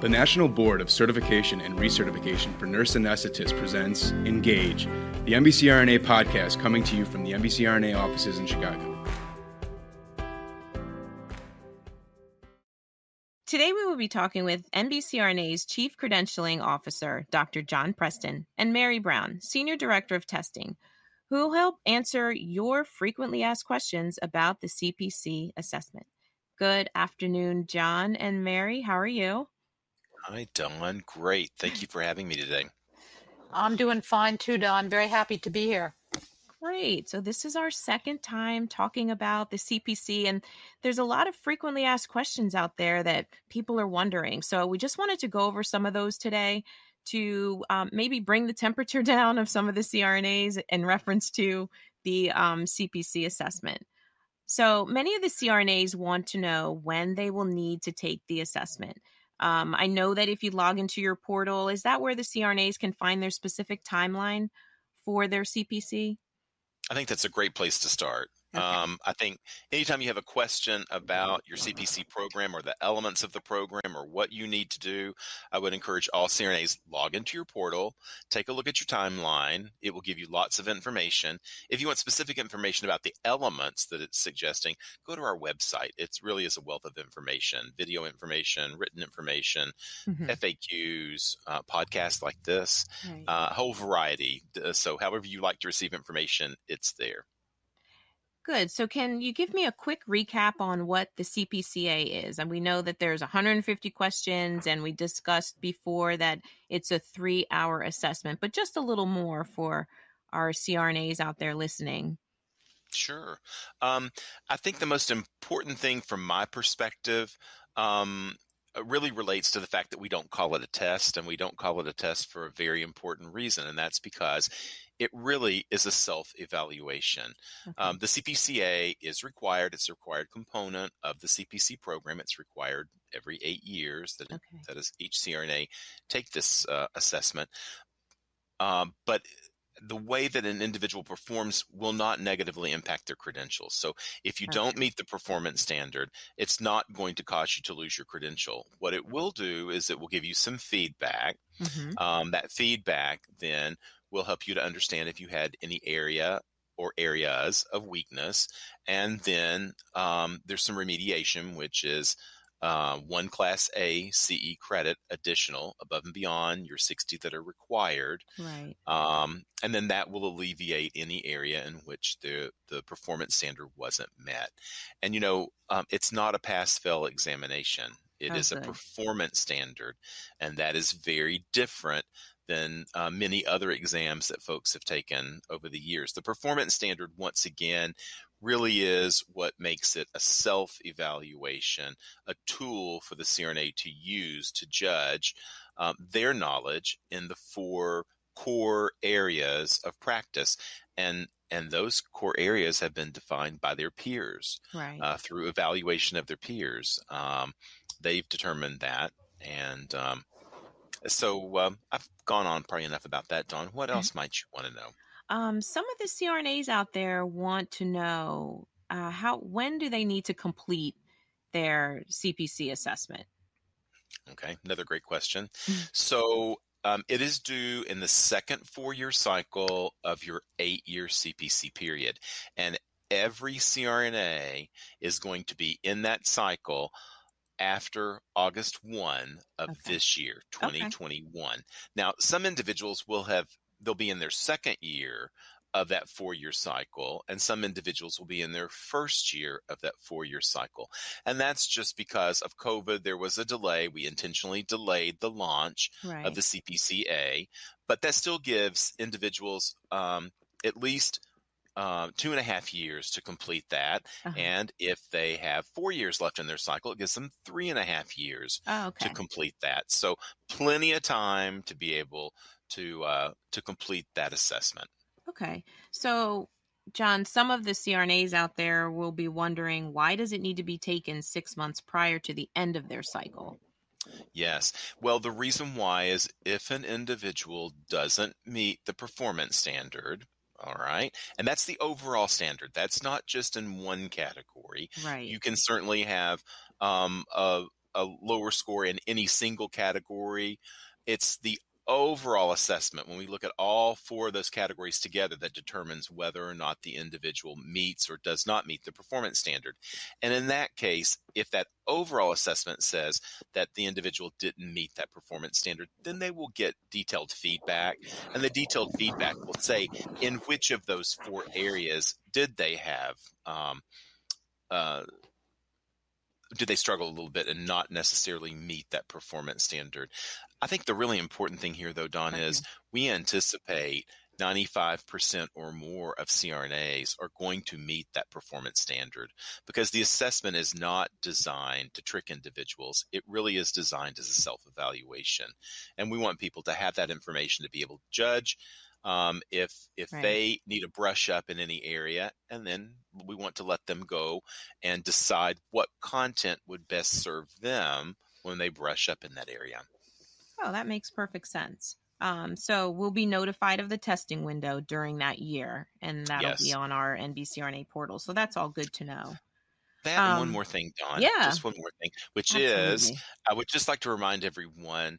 The National Board of Certification and Recertification for Nurse Anesthetists presents Engage, the NBCRNA podcast coming to you from the NBCRNA offices in Chicago. Today we will be talking with NBCRNA's Chief Credentialing Officer, Dr. John Preston, and Mary Brown, Senior Director of Testing, who will help answer your frequently asked questions about the CPC assessment. Good afternoon, John and Mary. How are you? Hi, Dawn. Great. Thank you for having me today. I'm doing fine too, Don. Very happy to be here. Great. So this is our second time talking about the CPC, and there's a lot of frequently asked questions out there that people are wondering. So we just wanted to go over some of those today to maybe bring the temperature down of some of the CRNAs in reference to the CPC assessment. So many of the CRNAs want to know when they will need to take the assessment. I know that if you log into your portal, is that where the CRNAs can find their specific timeline for their CPC? I think that's a great place to start. Okay. I think anytime you have a question about your CPC program or the elements of the program or what you need to do, I would encourage all CRNAs log into your portal, take a look at your timeline. It will give you lots of information. If you want specific information about the elements that it's suggesting, go to our website. It really is a wealth of information, video information, written information, FAQs, podcasts like this, a whole variety. So however you like to receive information, it's there. Good. So can you give me a quick recap on what the CPCA is? And we know that there's 150 questions, and we discussed before that it's a 3-hour assessment, but just a little more for our CRNAs out there listening. Sure. I think the most important thing from my perspective really relates to the fact that we don't call it a test, and we don't call it a test for a very important reason, and that's because it really is a self-evaluation. Okay. The CPCA is required. It's a required component of the CPC program. It's required every 8 years that is each CRNA take this assessment. But the way that an individual performs will not negatively impact their credentials. So if you don't meet the performance standard, it's not going to cause you to lose your credential. What it will do is it will give you some feedback. That feedback then will help you to understand if you had any area or areas of weakness. And then there's some remediation, which is 1 Class A CE credit additional above and beyond your 60 that are required. Right. And then that will alleviate any area in which the performance standard wasn't met. And, it's not a pass-fail examination. It is a performance standard, and that is very different than many other exams that folks have taken over the years. The performance standard, once again, really is what makes it a self-evaluation, a tool for the CRNA to use to judge their knowledge in the 4 core areas of practice. And those core areas have been defined by their peers through evaluation of their peers. They've determined that. And so I've gone on probably enough about that, Dawn. What else might you want to know? Some of the CRNAs out there want to know when do they need to complete their CPC assessment? Okay, another great question. So it is due in the second 4-year cycle of your 8-year CPC period. And every CRNA is going to be in that cycle after August 1 of this year, 2021. Now, some individuals they'll be in their second year of that 4-year cycle, and some individuals will be in their first year of that 4-year cycle. And that's just because of COVID. There was a delay. We intentionally delayed the launch of the CPCA, but that still gives individuals at least 2.5 years to complete that. And if they have 4 years left in their cycle, it gives them 3.5 years to complete that. So plenty of time to be able to complete that assessment. Okay. So, John, some of the CRNAs out there will be wondering, why does it need to be taken 6 months prior to the end of their cycle? Yes. Well, the reason why is if an individual doesn't meet the performance standard, all right, and that's the overall standard. That's not just in one category. Right. You can certainly have a a lower score in any single category. It's the overall assessment, when we look at all four of those categories together, that determines whether or not the individual meets or does not meet the performance standard. And in that case, if that overall assessment says that the individual didn't meet that performance standard, then they will get detailed feedback. And the detailed feedback will say in which of those four areas did they have did they struggle a little bit and not necessarily meet that performance standard. I think the really important thing here, though, Don, is we anticipate 95% or more of CRNAs are going to meet that performance standard, because the assessment is not designed to trick individuals. It really is designed as a self-evaluation. And we want people to have that information to be able to judge if they need a brush up in any area, and then we want to let them go and decide what content would best serve them when they brush up in that area. Oh, that makes perfect sense. So we'll be notified of the testing window during that year, and that'll be on our NBCRNA portal. So that's all good to know. That and one more thing, Dawn. Yeah. Just one more thing, which is, I would just like to remind everyone,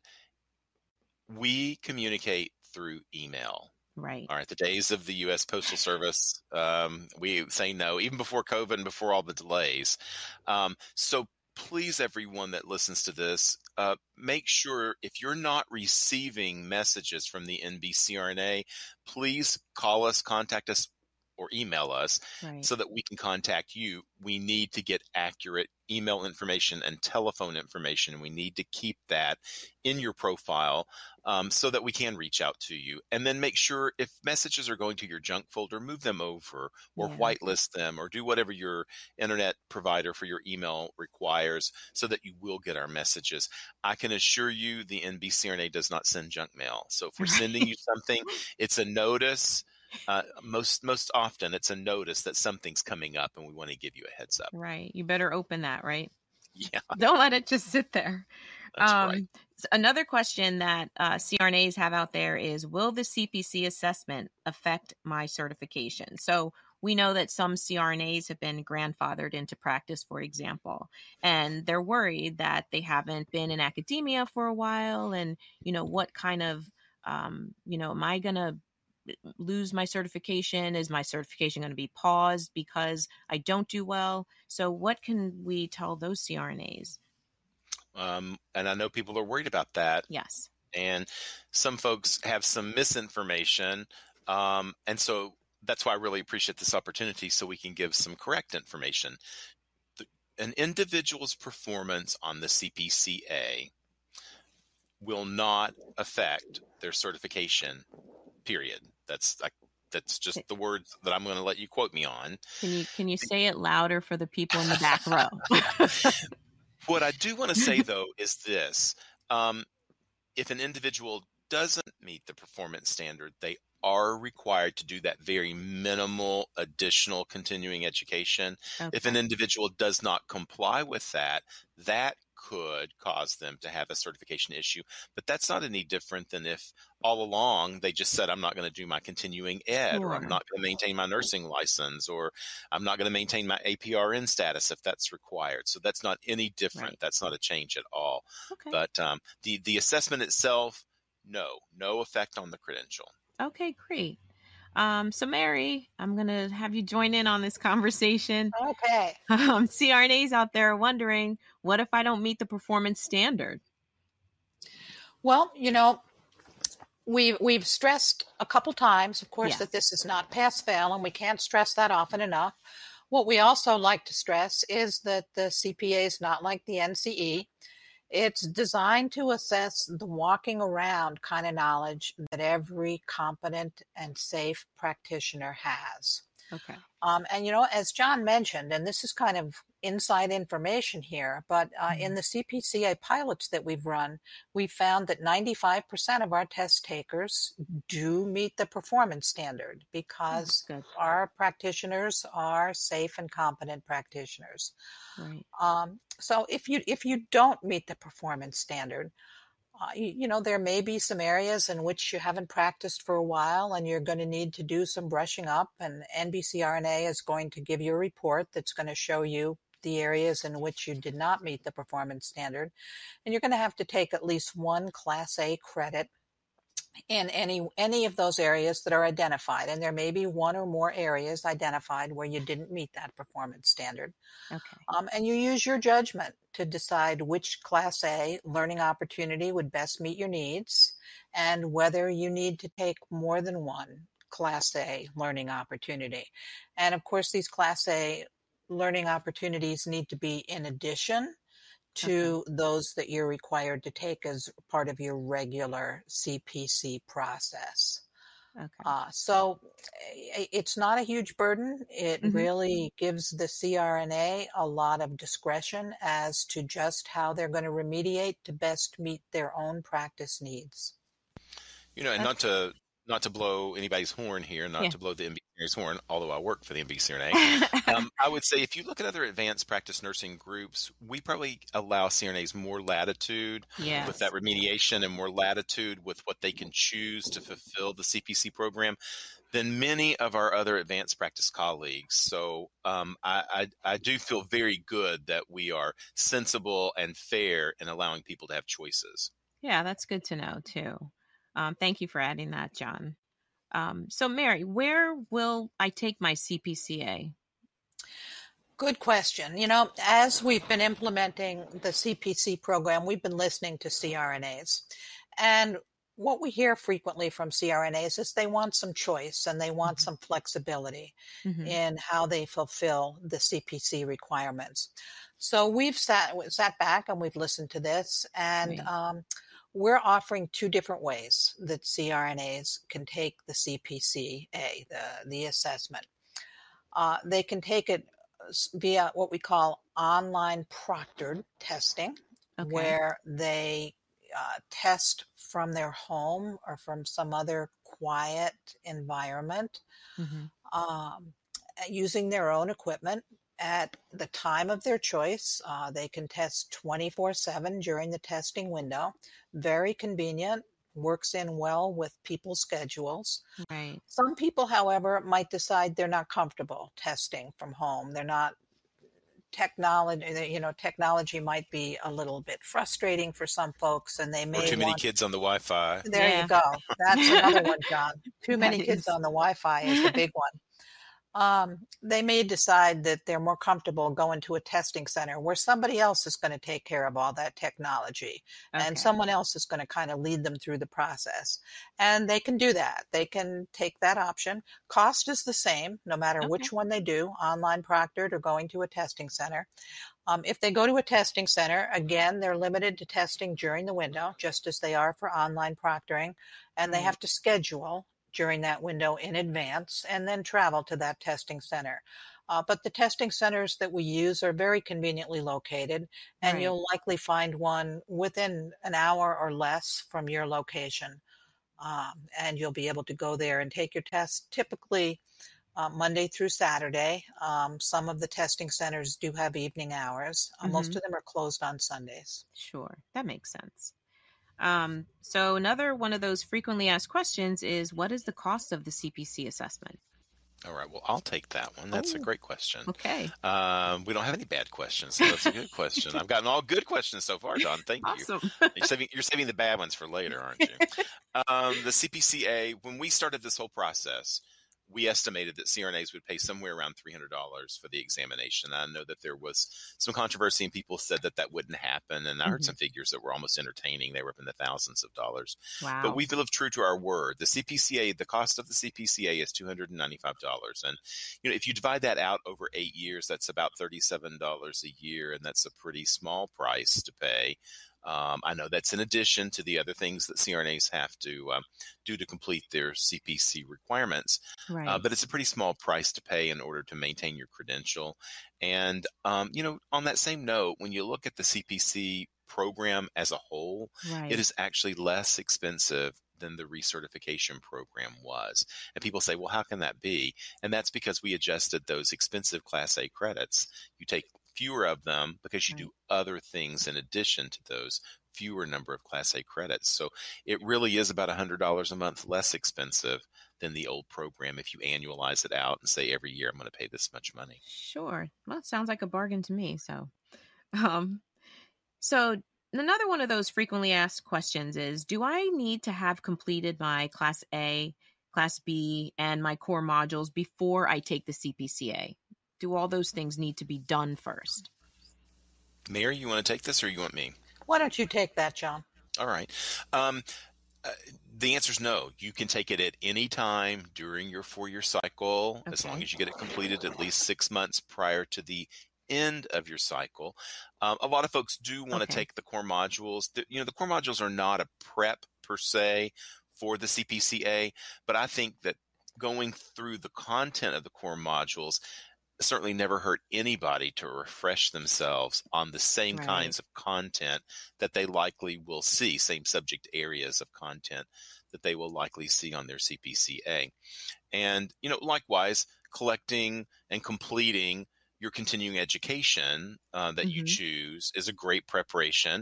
we communicate through email. Right. All right. The days of the U.S. Postal Service, we say no, even before COVID and before all the delays. So please, everyone that listens to this, make sure if you're not receiving messages from the NBCRNA, please call us, contact us, or email us so that we can contact you. We need to get accurate email information and telephone information, and we need to keep that in your profile so that we can reach out to you. And then make sure if messages are going to your junk folder, move them over or whitelist them, or do whatever your internet provider for your email requires so that you will get our messages. I can assure you the NBCRNA does not send junk mail. So if we're sending you something, it's a notice. Most often it's a notice that something's coming up and we want to give you a heads up. Right. You better open that, right? Yeah. Don't let it just sit there. That's right. Another question that CRNAs have out there is, will the CPC assessment affect my certification? So we know that some CRNAs have been grandfathered into practice, for example, and they're worried that they haven't been in academia for a while. And, what kind of, am I going to lose my certification? Is my certification going to be paused because I don't do well? So what can we tell those CRNAs? And I know people are worried about that. Yes. And some folks have some misinformation. And so that's why I really appreciate this opportunity, so we can give some correct information. An individual's performance on the CPCA will not affect their certification, period. That's just the words that I'm going to let you quote me on. Can you say it louder for the people in the back row? What I do want to say, though, is this. If an individual doesn't meet the performance standard, they are required to do that very minimal additional continuing education. Okay. If an individual does not comply with that, that could cause them to have a certification issue. But that's not any different than if all along they just said, I'm not going to do my continuing ed, or I'm not going to maintain my nursing license, or I'm not going to maintain my APRN status if that's required. So that's not any different. Right. That's not a change at all. Okay. But the assessment itself, no effect on the credential. Okay, great. So Mary, I'm going to have you join in on this conversation. Okay. CRNAs out there are wondering, what if I don't meet the performance standard? Well, we've stressed a couple times, of course, that this is not pass-fail, and we can't stress that often enough. What we also like to stress is that the CPA is not like the NCE. It's designed to assess the walking around kind of knowledge that every competent and safe practitioner has. Okay. And, as John mentioned, and this is kind of inside information here, but in the CPCA pilots that we've run, we found that 95% of our test takers do meet the performance standard because our practitioners are safe and competent practitioners. Right. So if you don't meet the performance standard, there may be some areas in which you haven't practiced for a while and you're going to need to do some brushing up, and NBCRNA is going to give you a report that's going to show you the areas in which you did not meet the performance standard. And you're going to have to take at least one Class A credit in any of those areas that are identified. And there may be one or more areas identified where you didn't meet that performance standard. Okay. And you use your judgment to decide which Class A learning opportunity would best meet your needs and whether you need to take more than one Class A learning opportunity. And of course, these Class A learning opportunities need to be in addition to those that you're required to take as part of your regular CPC process. So it's not a huge burden. It really gives the CRNA a lot of discretion as to just how they're going to remediate to best meet their own practice needs. And not to blow anybody's horn here, not to blow the NBCRNA's horn, although I work for the NBCRNA, I would say if you look at other advanced practice nursing groups, we probably allow CRNAs more latitude with that remediation and more latitude with what they can choose to fulfill the CPC program than many of our other advanced practice colleagues. So I do feel very good that we are sensible and fair in allowing people to have choices. Yeah, that's good to know too. Thank you for adding that, John. So Mary, where will I take my CPCA? Good question. As we've been implementing the CPC program, we've been listening to CRNAs. And what we hear frequently from CRNAs is they want some choice and they want some flexibility in how they fulfill the CPC requirements. So we've sat back and we've listened to this, and we're offering two different ways that CRNAs can take the CPCA, the assessment. They can take it via what we call online proctored testing, where they test from their home or from some other quiet environment using their own equipment at the time of their choice. They can test 24/7 during the testing window. Very convenient, works in well with people's schedules. Right. Some people, however, might decide they're not comfortable testing from home. They're not technology might be a little bit frustrating for some folks, and they may or too many kids on the Wi-Fi. There you go. That's another one, John. Too many kids on the Wi-Fi is the big one. They may decide that they're more comfortable going to a testing center where somebody else is going to take care of all that technology and someone else is going to kind of lead them through the process. And they can do that. They can take that option. Cost is the same, no matter which one they do, online proctored or going to a testing center. If they go to a testing center, again, they're limited to testing during the window, just as they are for online proctoring, and they have to schedule during that window in advance and then travel to that testing center. But the testing centers that we use are very conveniently located, and you'll likely find one within an hour or less from your location. And you'll be able to go there and take your test, typically Monday through Saturday. Some of the testing centers do have evening hours. Most of them are closed on Sundays. Sure, that makes sense. So another one of those frequently asked questions is, what is the cost of the CPC assessment? All right. Well, I'll take that one. That's a great question. Okay. We don't have any bad questions, so that's a good question. I've gotten all good questions so far, Don. Thank you. You're saving the bad ones for later, aren't you? The CPCA, when we started this whole process, we estimated that CRNAs would pay somewhere around $300 for the examination. I know that there was some controversy and people said that that wouldn't happen. And I heard some figures that were almost entertaining. They were up in the thousands of dollars. Wow. But we've lived true to our word. The CPCA, the cost of the CPCA is $295. And, if you divide that out over 8 years, that's about $37 a year. And that's a pretty small price to pay. I know that's in addition to the other things that CRNAs have to do to complete their CPC requirements. Right. But it's a pretty small price to pay in order to maintain your credential. And, on that same note, when you look at the CPC program as a whole, it is actually less expensive than the recertification program was. And people say, well, how can that be? And that's because we adjusted those expensive Class A credits. You take fewer of them because you do other things in addition to those fewer number of Class A credits. So it really is about $100 a month less expensive than the old program if you annualize it out and say every year I'm going to pay this much money. Sure. Well, it sounds like a bargain to me. Um, so another one of those frequently asked questions is, do I need to have completed my Class A, Class B, and my core modules before I take the CPCA? Do all those things need to be done first? Mary, you want to take this or you want me? Why don't you take that, John? All right. The answer is no. You can take it at any time during your 4-year cycle, as long as you get it completed at least 6 months prior to the end of your cycle. A lot of folks do want to take the core modules. The core modules are not a prep per se for the CPCA, but I think that going through the content of the core modules certainly never hurt anybody to refresh themselves on the same kinds of content that they likely will see, same subject areas of content that they will likely see on their CPCA. And, likewise, collecting and completing your continuing education that you choose is a great preparation.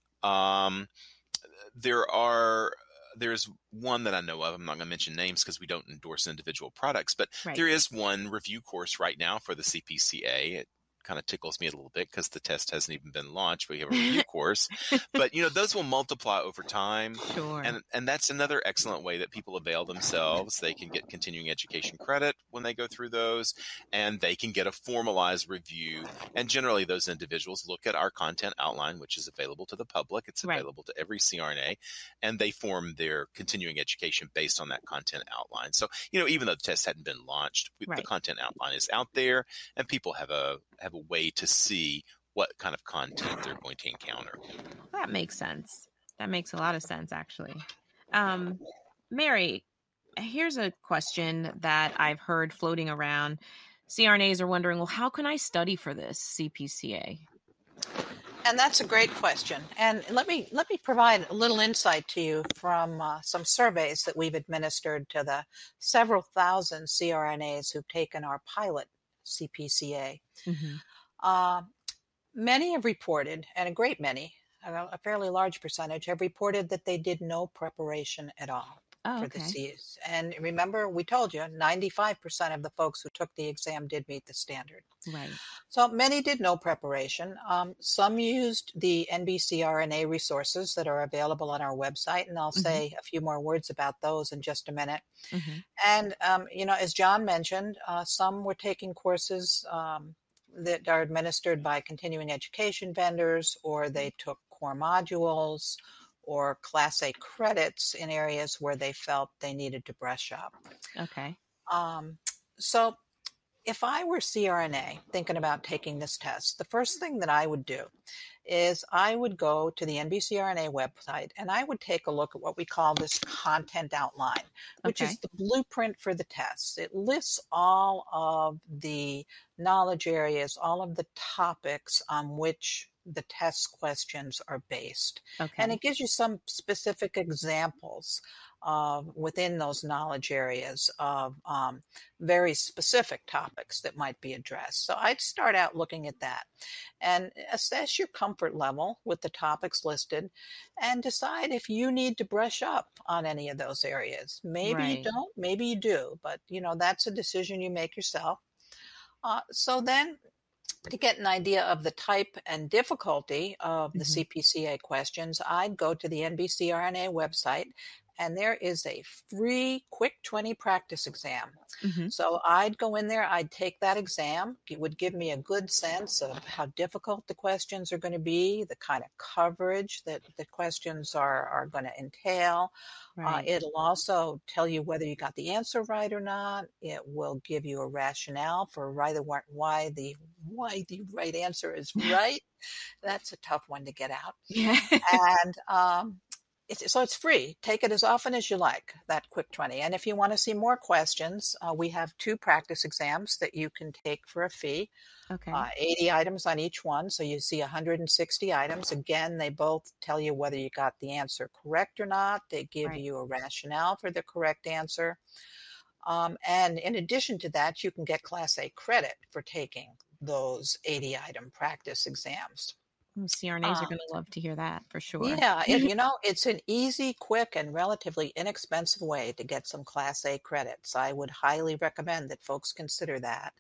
There's one that I know of. I'm not going to mention names because we don't endorse individual products, but there is one review course right now for the CPCA. It kind of tickles me a little bit because the test hasn't even been launched. We have a review course, but those will multiply over time. Sure. And that's another excellent way that people avail themselves. They can get continuing education credit when they go through those, and they can get a formalized review. And generally those individuals look at our content outline, which is available to the public. It's available to every CRNA, and they form their continuing education based on that content outline. So, even though the test hadn't been launched, the content outline is out there, and people have a way to see what kind of content they're going to encounter. That makes sense. That makes a lot of sense, actually. Mary, here's a question that I've heard floating around. CRNAs are wondering, well, how can I study for this CPCA? And that's a great question. And let me provide a little insight to you from some surveys that we've administered to the several thousand CRNAs who've taken our pilot CPCA. Many have reported, and a great many, a fairly large percentage, have reported that they did no preparation at all for the Cs. And remember, we told you 95% of the folks who took the exam did meet the standard. Right. So many did no preparation. Some used the NBCRNA resources that are available on our website, and I'll say a few more words about those in just a minute. And, as John mentioned, some were taking courses that are administered by continuing education vendors, or they took core modules or Class A credits in areas where they felt they needed to brush up. Okay. So if I were CRNA thinking about taking this test, the first thing that I would do is I would go to the NBCRNA website and I would take a look at what we call this content outline, which is the blueprint for the test. It lists all of the knowledge areas, all of the topics on which the test questions are based. And it gives you some specific examples within those knowledge areas of very specific topics that might be addressed. So I'd start out looking at that and assess your comfort level with the topics listed and decide if you need to brush up on any of those areas. Maybe you don't, maybe you do, but that's a decision you make yourself. So then, to get an idea of the type and difficulty of the CPCA questions, I'd go to the NBCRNA website, and there is a free Quick 20 practice exam. So I'd go in there, I'd take that exam. It would give me a good sense of how difficult the questions are going to be, the kind of coverage that the questions are going to entail. It'll also tell you whether you got the answer right or not. It will give you a rationale for why the right answer is right. That's a tough one to get out. And so it's free. Take it as often as you like, that Quick 20. And if you want to see more questions, we have 2 practice exams that you can take for a fee. 80 items on each one. So you see 160 items. Again, they both tell you whether you got the answer correct or not. They give you a rationale for the correct answer. And in addition to that, you can get Class A credit for taking those 80 item practice exams. CRNAs are going to love to hear that for sure. Yeah, it's an easy, quick, and relatively inexpensive way to get some Class A credits. I would highly recommend that folks consider that.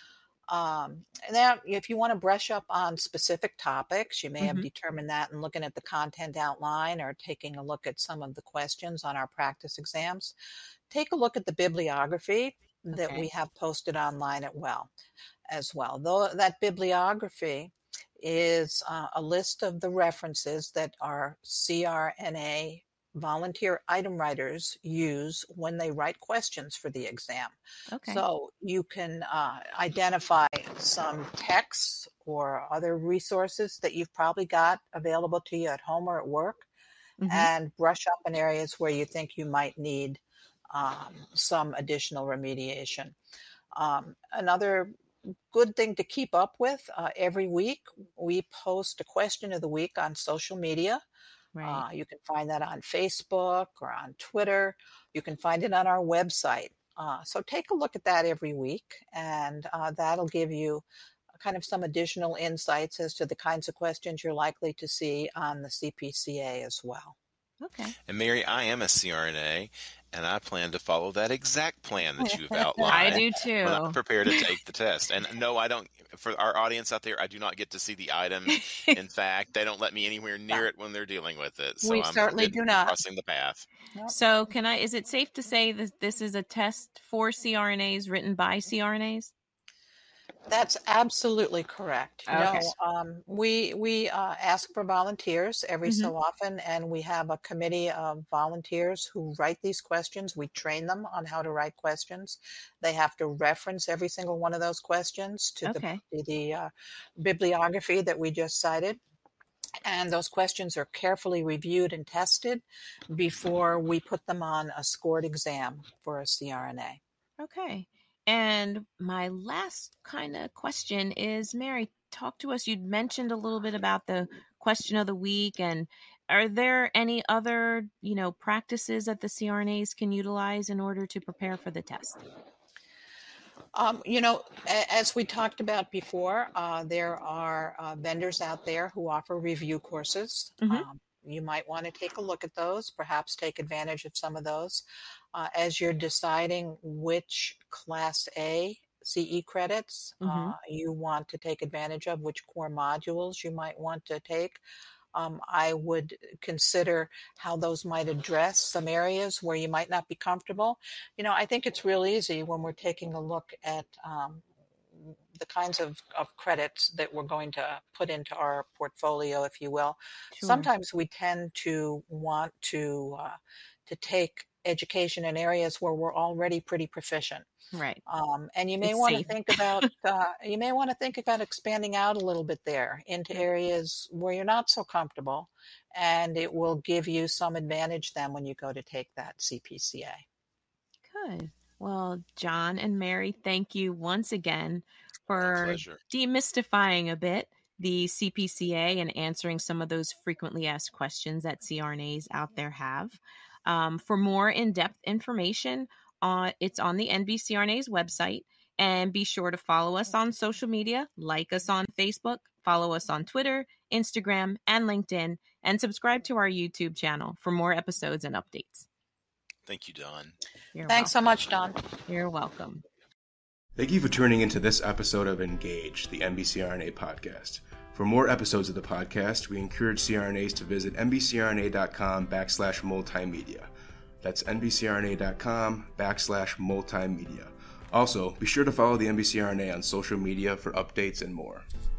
Now, if you want to brush up on specific topics, you may have determined that in looking at the content outline or taking a look at some of the questions on our practice exams. Take a look at the bibliography that we have posted online as well. Though that bibliography is a list of the references that our CRNA volunteer item writers use when they write questions for the exam. So you can identify some texts or other resources that you've probably got available to you at home or at work, and brush up in areas where you think you might need some additional remediation. Another good thing to keep up with, every week we post a question of the week on social media. You can find that on Facebook or on Twitter. You can find it on our website. So take a look at that every week, and that'll give you kind of some additional insights as to the kinds of questions you're likely to see on the CPCA as well. And Mary, I am a CRNA, and I plan to follow that exact plan that you've outlined. I do too. When I'm prepared to take the test. And no, I don't. For our audience out there, I do not get to see the items. In fact, they don't let me anywhere near it when they're dealing with it. So we certainly do not. Crossing the path. So is it safe to say that this is a test for CRNAs written by CRNAs? That's absolutely correct. We ask for volunteers every so often, and we have a committee of volunteers who write these questions. We train them on how to write questions. They have to reference every single one of those questions to the bibliography that we just cited. And those questions are carefully reviewed and tested before we put them on a scored exam for a CRNA. And my last kind of question is, Mary, talk to us. You'd mentioned a little bit about the question of the week, and are there any other, practices that the CRNAs can utilize in order to prepare for the test? As we talked about before, there are vendors out there who offer review courses. You might want to take a look at those, perhaps take advantage of some of those. As you're deciding which Class A CE credits you want to take advantage of, which core modules you might want to take, I would consider how those might address some areas where you might not be comfortable. I think it's real easy when we're taking a look at the kinds of credits that we're going to put into our portfolio, if you will. Sometimes we tend to want to take education in areas where we're already pretty proficient. And you may want to think about expanding out a little bit there into areas where you're not so comfortable, and it will give you some advantage then when you go to take that CPCA. Good. Well, John and Mary, thank you once again for demystifying a bit the CPCA and answering some of those frequently asked questions that CRNAs out there have. For more in-depth information, it's on the NBCRNA's website. And be sure to follow us on social media, like us on Facebook, follow us on Twitter, Instagram, and LinkedIn, and subscribe to our YouTube channel for more episodes and updates. Thank you, Dawn. Thanks so much, Dawn. You're welcome. Thank you for tuning into this episode of Engage, the NBCRNA podcast. For more episodes of the podcast, we encourage CRNAs to visit nbcrna.com/multimedia. That's nbcrna.com/multimedia. Also, be sure to follow the NBCRNA on social media for updates and more.